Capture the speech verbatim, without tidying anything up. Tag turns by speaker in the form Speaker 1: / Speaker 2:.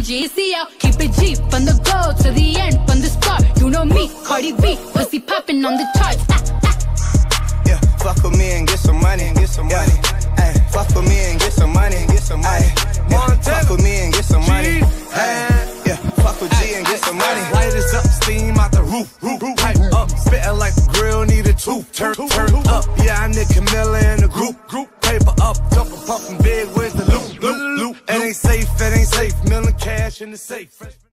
Speaker 1: G C L, keep it G from the go to the end, from the start. You know me, Cardi B, pussy popping on the charts. Ah, ah.
Speaker 2: Yeah, fuck with me and get some money, and get some yeah. money. Ay, fuck with me and get some money, and get some money. Yeah, fuck with me and get some money. Ay, yeah, fuck with G and get some money.
Speaker 3: Light is up, steam out the roof, roof, roof. Pipe up, spitting like the grill need a tooth. Turn, turn up, yeah, I need Camilla in the group, group. Paper up, jumping, puffing big, where's the loot, loot, loot? It ain't safe, it ain't safe. Million cash in the safe.